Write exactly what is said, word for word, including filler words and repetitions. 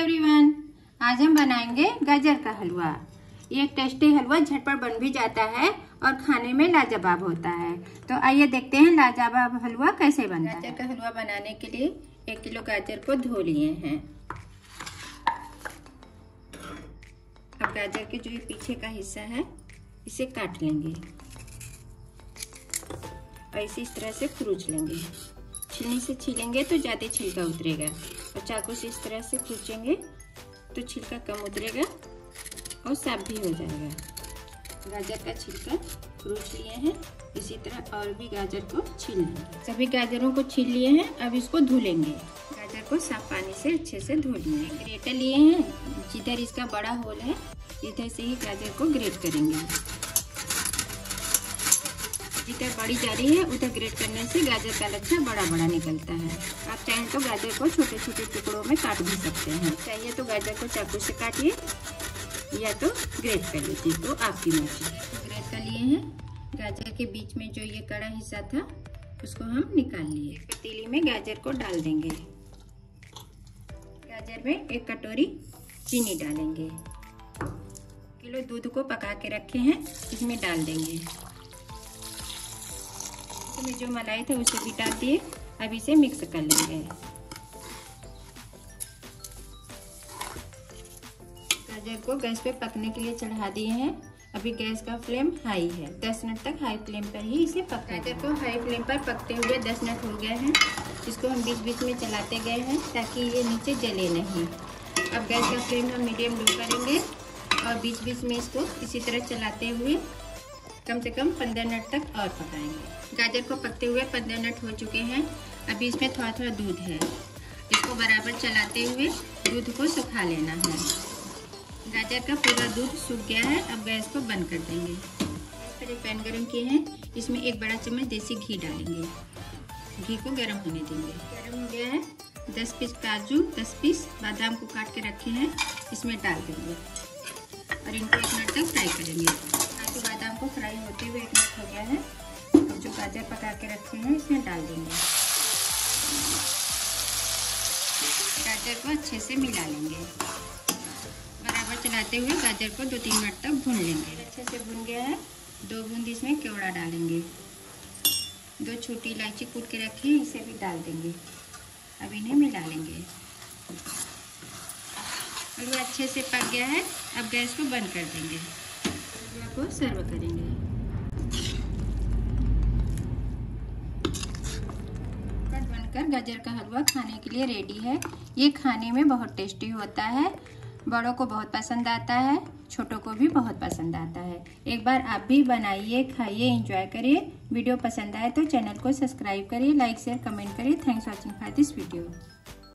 Everyone, आज हम बनाएंगे गाजर का हलवा। ये एक टेस्टी हलवा झटपट बन भी जाता है और खाने में लाजवाब होता है। तो आइए देखते हैं लाजवाब हलवा कैसे बनता है। गाजर का हलवा बनाने के लिए एक किलो गाजर को धो लिए हैं। अब गाजर के जो ये पीछे का हिस्सा है इसे काट लेंगे और इसे इस तरह से खुरच लेंगे। छीलने से छीलेंगे तो ज्यादा छिलका उतरेगा और चाकू से इस तरह से खुरचेंगे तो छिलका कम उतरेगा और साफ भी हो जाएगा। गाजर का छिलका खुरच लिए हैं, इसी तरह और भी गाजर को छील लेंगे। सभी गाजरों को छील लिए हैं, अब इसको धो लेंगे। गाजर को साफ पानी से अच्छे से धो लिए। ग्रेटर लिए हैं, जिधर इसका बड़ा होल है इधर से ही गाजर को ग्रेट करेंगे। जिधर बड़ी जा रही है उधर ग्रेट करने से गाजर का लच्छा बड़ा बड़ा निकलता है। आप चाहें तो गाजर को छोटे छोटे टुकड़ों में काट भी सकते हैं। चाहिए तो गाजर को चाकू से काटिए या तो ग्रेट कर लीजिए, तो आपकी मर्जी। ग्रेट कर लिए हैं। गाजर के बीच में जो ये कड़ा हिस्सा था उसको हम निकाल लिए। पतीली में गाजर को डाल देंगे। गाजर में एक कटोरी चीनी डालेंगे। किलो दूध को पका के रखे हैं इसमें डाल देंगे। इसमें जो मलाई था उसे भी डाल दिए। अब इसे मिक्स कर लेंगे। गाजर को गैस पे पकने के लिए चढ़ा दिए हैं। अभी गैस का फ्लेम हाई है। दस मिनट तक हाई फ्लेम पर ही इसे पका। गाजर को हाई फ्लेम पर पकते हुए दस मिनट हो गए हैं। इसको हम बीच बीच में चलाते गए हैं ताकि ये नीचे जले नहीं। अब गैस का फ्लेम हम मीडियम लो करेंगे और बीच बीच में इसको इसी तरह चलाते हुए कम से कम पंद्रह मिनट तक और पकाएंगे। गाजर को पकते हुए पंद्रह मिनट हो चुके हैं। अभी इसमें थोड़ा थोड़ा दूध है। इसको बराबर चलाते हुए दूध को सुखा लेना है। गाजर का पूरा दूध सूख गया है। अब गैस को बंद कर देंगे। फिर एक पैन गरम किए हैं, इसमें एक बड़ा चम्मच देसी घी डालेंगे। घी को गरम होने देंगे। गरम हो गया है। दस पीस काजू, दस पीस बादाम को काट के रखे हैं इसमें डाल देंगे और इनको एक मिनट तक फ्राई करेंगे। काजू बादाम को फ्राई होते हुए एक मिनट हो गया है। अब जो गाजर पका के रखे हैं इसमें डाल देंगे। गाजर को अच्छे से मिला लेंगे। बराबर चलाते हुए गाजर को दो तीन मिनट तक भून लेंगे। अच्छे से भून गया है। दो बूंद इसमें केवड़ा डालेंगे। दो छोटी इलायची कूट के रखी है इसे भी डाल देंगे। अब इन्हें मिला लेंगे। हलवा अच्छे से पक गया है। अब गैस को बंद कर देंगे। हलवा को सर्व करेंगे। बनकर गाजर का हलवा खाने के लिए रेडी है। ये खाने में बहुत टेस्टी होता है। बड़ों को बहुत पसंद आता है, छोटों को भी बहुत पसंद आता है। एक बार आप भी बनाइए, खाइए, एंजॉय करिए। वीडियो पसंद आए तो चैनल को सब्सक्राइब करिए, लाइक शेयर कमेंट करिए। Thanks for watching for this video.